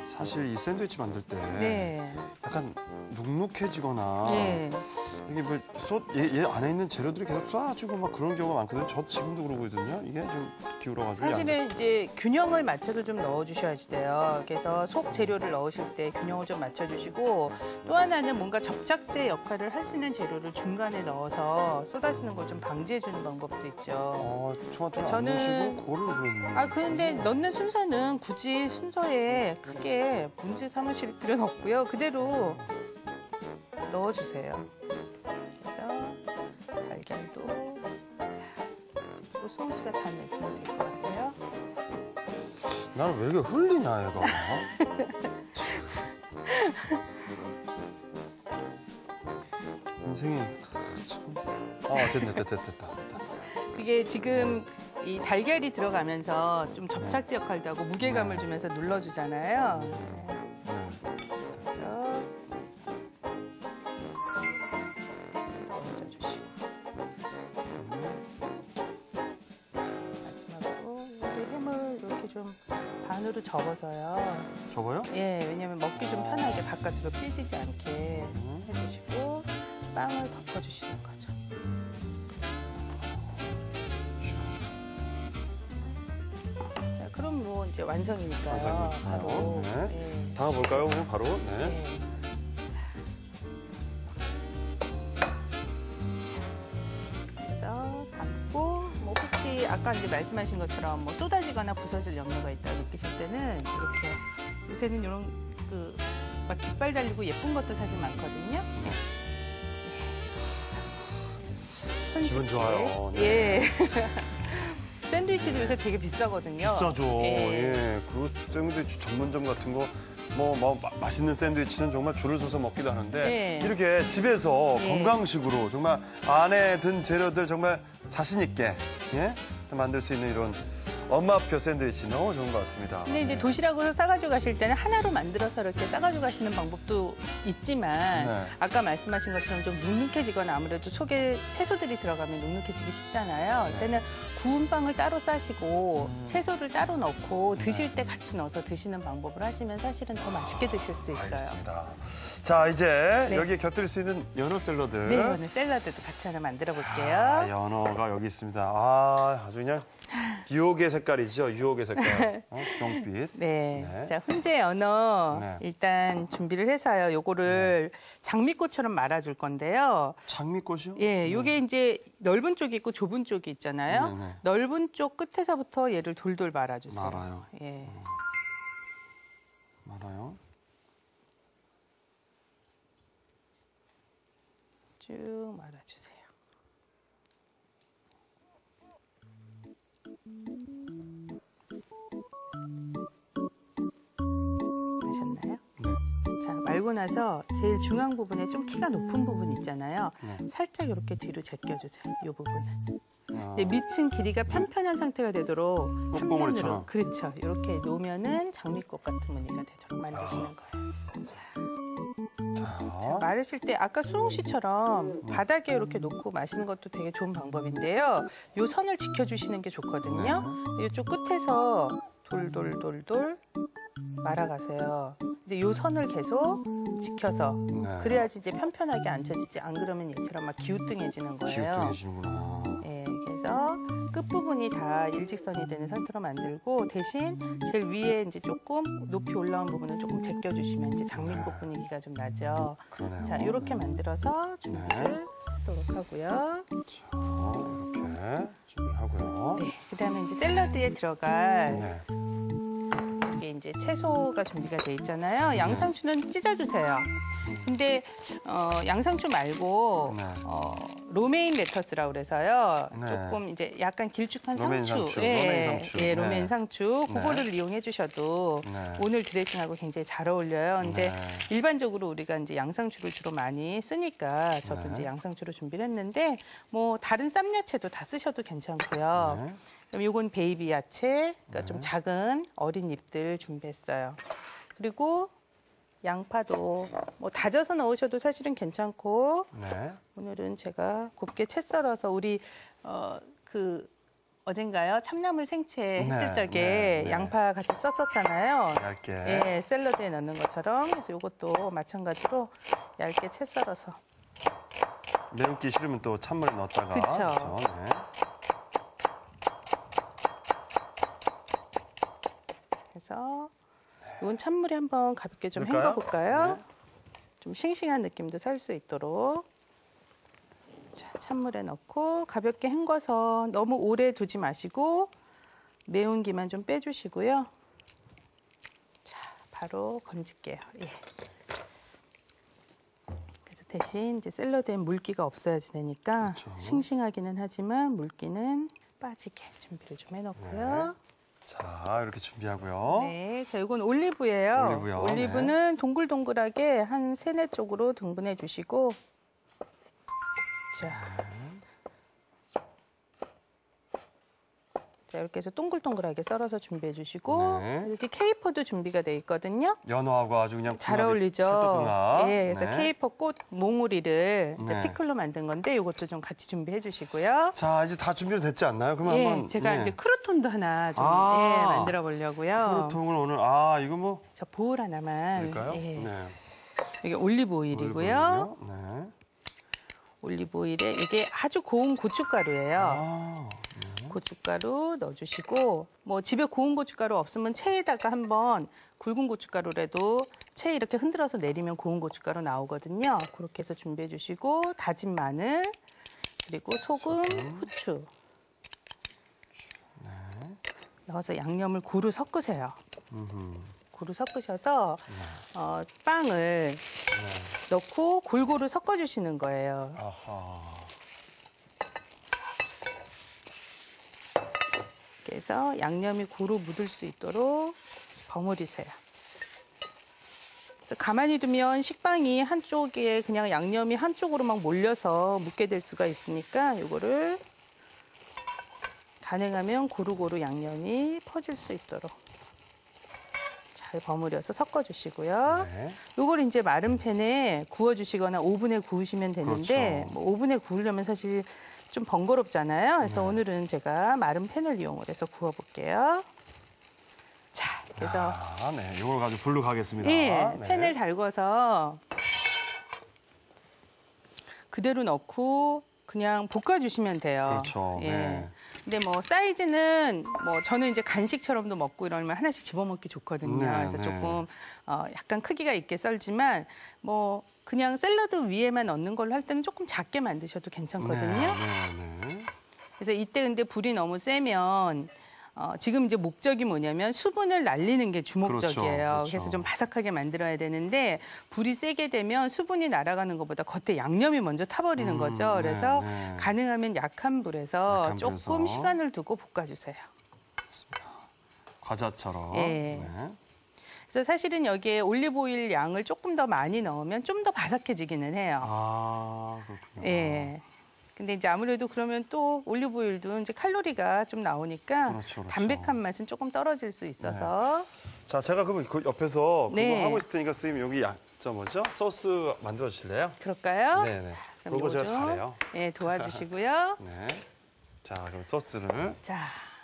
사실 이 샌드위치 만들 때 네. 약간 눅눅해지거나 네. 이게 뭐 얘 안에 있는 재료들이 계속 쏴주고 막 그런 경우가 많거든요. 저 지금도 그러거든요. 이게 좀 기울어가지고. 사실은 이제 균형을 맞춰서 좀 넣어주셔야지 돼요. 그래서 속 재료를 넣으실 때 균형을 좀 맞춰주시고 또 하나는 뭔가 접착제 역할을 할 수 있는 재료를 중간에 넣어서 쏟아지는 걸 좀 방지해주는 방법도 있죠. 토마토를 저는- 안 넣으시고 그거를 넣는. 그런데 넣는 순서는 굳이 순서에 크게 문제 삼으실 필요는 없고요. 그대로 넣어주세요. 그래서 달걀도 또 수홍 씨가 다 내시면 될 것 같아요. 나는 왜 이렇게 흘리냐 얘가. 인생이 참. 됐다. 그게 지금 이 달걀이 들어가면서 좀 접착제 역할도 하고 무게감을 주면서 눌러주잖아요. 네. 그래서 얹어주시고 마지막으로 이렇게 햄을 이렇게 좀 반으로 접어서요. 접어요? 예, 왜냐면 먹기 좀 편하게 바깥으로 삐지지 않게 해주시고 빵을 덮어주시는 거죠. 자, 그럼 뭐 이제 완성이니까요. 완성이니까요. 바로. 네. 예. 다 볼까요? 그럼 바로. 네. 네. 그래서 담고 뭐 혹시 아까 이제 말씀하신 것처럼 뭐 쏟아지거나 부서질 염려가 있다 느끼실 때는 이렇게 요새는 이런 그 막 깃발 달리고 예쁜 것도 사실 많거든요. 기분 좋아요. 네. 예. 샌드위치도 요새 되게 비싸거든요. 비싸죠. 예. 예. 그리고 샌드위치 전문점 같은 거 맛있는 샌드위치는 정말 줄을 서서 먹기도 하는데 네. 이렇게 집에서 네. 건강식으로 정말 안에 든 재료들 정말 자신 있게 만들 수 있는 이런 엄마표 샌드위치 너무 좋은 것 같습니다. 근데 이제 도시락으로 싸가지고 가실 때는 하나로 만들어서 이렇게 싸가지고 가시는 방법도 있지만 네. 아까 말씀하신 것처럼 좀 눅눅해지거나 아무래도 속에 채소들이 들어가면 눅눅해지기 쉽잖아요. 그때는 구운 빵을 따로 싸시고 채소를 따로 넣고 드실 때 같이 넣어서 드시는 방법을 하시면 사실은 더 맛있게 드실 수 있어요. 알겠습니다. 자, 이제 네. 여기에 곁들일 수 있는 연어 샐러드. 네, 오늘 샐러드도 같이 하나 만들어 볼게요. 연어가 여기 있습니다. 아주 그냥 유혹의 색깔이죠. 유혹의 색깔. 주홍빛. 네. 네. 자, 훈제 연어 네. 일단 준비를 해서요. 요거를 장미꽃처럼 말아줄 건데요. 장미꽃이요? 예, 요게 이제 넓은 쪽이 있고 좁은 쪽이 있잖아요. 네네. 넓은 쪽 끝에서부터 얘를 돌돌 말아주세요. 말아요. 예. 말아요. 쭉 말아주세요. 아셨나요? 네. 자, 말고 나서 제일 중앙 부분에 좀 키가 높은 부분 있잖아요. 네. 살짝 이렇게 뒤로 제껴주세요. 이 부분은. 아, 네, 밑은 길이가 편편한 상태가 되도록 꽃봉오리처럼. 한면으로 그렇죠. 이렇게 놓으면은 장미꽃 같은 무늬가 되도록 만드시는 거예요. 자, 마르실 때 아까 수홍 씨처럼 바닥에 이렇게 놓고 마시는 것도 되게 좋은 방법인데요. 요 선을 지켜주시는 게 좋거든요. 이쪽 끝에서 돌돌돌돌 말아가세요. 근데 요 선을 계속 지켜서 네. 그래야지 이제 편편하게 앉혀지지. 안 그러면 얘처럼 막 기우뚱해지는 거예요. 기우뚱해지는구나. 예, 그래서 끝부분이 다 일직선이 되는 상태로 만들고 대신 제일 위에 이제 조금 높이 올라온 부분은 조금 제껴주시면 이제 장미꽃 분위기가 좀 나죠. 그러네요. 자, 이렇게 만들어서 준비를 하도록 하고요. 자, 이렇게 준비하고요. 네, 그다음에 이제 샐러드에 들어갈 네. 이게 이제 채소가 준비가 돼 있잖아요. 양상추는 찢어주세요. 근데 양상추 말고 네. 로메인 레터스라고 그래서요. 네. 조금 이제 약간 길쭉한 로메인 상추. 상추, 예, 로메인 상추. 예, 네. 로메인 상추. 네. 그거를 이용해 주셔도 네. 오늘 드레싱하고 굉장히 잘 어울려요. 근데 네. 일반적으로 우리가 이제 양상추를 주로 많이 쓰니까 저도 네. 이제 양상추로 준비를 했는데 뭐 다른 쌈야채도 다 쓰셔도 괜찮고요. 네. 그럼 요건 베이비 야채, 그러니까 좀 작은 어린 잎들 준비했어요. 그리고 양파도 뭐 다져서 넣으셔도 사실은 괜찮고 네. 오늘은 제가 곱게 채 썰어서 우리 그 어젠가요? 참나물 생채 했을 네, 적에 네, 네. 양파 같이 썼었잖아요. 얇게. 예, 샐러드에 넣는 것처럼. 그래서 이것도 마찬가지로 얇게 채 썰어서. 매운기 싫으면 또 찬물에 넣었다가. 그쵸. 그쵸? 네. 그래서 이건 찬물에 한번 가볍게 좀 넣을까요? 헹궈볼까요? 네. 좀 싱싱한 느낌도 살 수 있도록. 자, 찬물에 넣고 가볍게 헹궈서 너무 오래 두지 마시고 매운기만 좀 빼주시고요. 자, 바로 건질게요. 예. 그래서 대신 이제 샐러드엔 물기가 없어야지 되니까 그렇죠. 싱싱하기는 하지만 물기는 빠지게 준비를 좀 해놓고요. 자, 이렇게 준비하고요. 네, 자, 이건 올리브예요. 올리브요. 올리브는 동글동글하게 한 3-4쪽으로 등분해 주시고, 자, 이렇게 해서 동글동글하게 썰어서 준비해 주시고, 네. 이렇게 케이퍼도 준비가 돼 있거든요. 연어하고 아주 그냥 잘 궁합이 어울리죠. 찰떡궁합. 예, 그래서 네. 케이퍼 꽃 몽우리를 이제 네. 피클로 만든 건데, 이것도 좀 같이 준비해 주시고요. 자, 이제 다 준비는 됐지 않나요? 그러면 예, 한번. 제가 네. 이제 크루톤도 하나 좀 아. 예, 만들어 보려고요. 크루통을 오늘 이거 뭐 저 보울 하나만. 드릴까요? 예. 네. 이게 올리브 오일이고요. 올리브오일이요? 네. 올리브 오일에 이게 아주 고운 고춧가루예요. 아, 고춧가루 넣어주시고 뭐 집에 고운 고춧가루 없으면 체에다가 한번 굵은 고춧가루라도 체에 이렇게 흔들어서 내리면 고운 고춧가루 나오거든요. 그렇게 해서 준비해 주시고 다진 마늘 그리고 소금, 후추 넣어서 양념을 고루 섞으세요. 고루 섞으셔서 빵을 넣고 골고루 섞어주시는 거예요. 아하. 그래서 양념이 고루 묻을 수 있도록 버무리세요. 가만히 두면 식빵이 한쪽에 그냥 양념이 한쪽으로 막 몰려서 묻게 될 수가 있으니까 이거를 가능하면 고루고루 양념이 퍼질 수 있도록 잘 버무려서 섞어주시고요. 네. 요걸 이제 마른 팬에 구워주시거나 오븐에 구우시면 되는데 그렇죠. 뭐 오븐에 구우려면 사실 좀 번거롭잖아요. 그래서 오늘은 제가 마른 팬을 이용을 해서 구워볼게요. 자, 그래서 네. 이걸 가지고 불로 가겠습니다. 예, 네. 팬을 달궈서 그대로 넣고 그냥 볶아주시면 돼요. 그렇죠. 예. 네. 근데 뭐 사이즈는 뭐 저는 이제 간식처럼도 먹고 이러면 하나씩 집어먹기 좋거든요. 네, 그래서 네. 조금 약간 크기가 있게 썰지만 뭐 그냥 샐러드 위에만 얹는 걸로 할 때는 조금 작게 만드셔도 괜찮거든요. 네, 네. 그래서 이때 근데 불이 너무 세면 지금 이제 목적이 뭐냐면 수분을 날리는 게 주목적이에요. 그렇죠. 그래서 좀 바삭하게 만들어야 되는데 불이 세게 되면 수분이 날아가는 것보다 겉에 양념이 먼저 타버리는 거죠. 네, 그래서 네. 가능하면 약한 불에서 약한 조금 불에서. 시간을 두고 볶아주세요. 과자처럼. 예. 네. 그래서 사실은 여기에 올리브 오일 양을 조금 더 많이 넣으면 좀 더 바삭해지기는 해요. 아, 그렇군요. 예. 근데 이제 아무래도 그러면 또 올리브 오일도 이제 칼로리가 좀 나오니까 그렇죠, 그렇죠. 담백한 맛은 조금 떨어질 수 있어서 자, 제가 그러면 그 옆에서 네. 그거 하고 있을 테니까 선생님 여기 저 뭐죠? 소스 만들어 주실래요? 그럴까요? 네, 네. 그럼 그거 제가 요거 좀, 잘해요. 예, 도와주시고요. 네. 자, 그럼 소스를 자,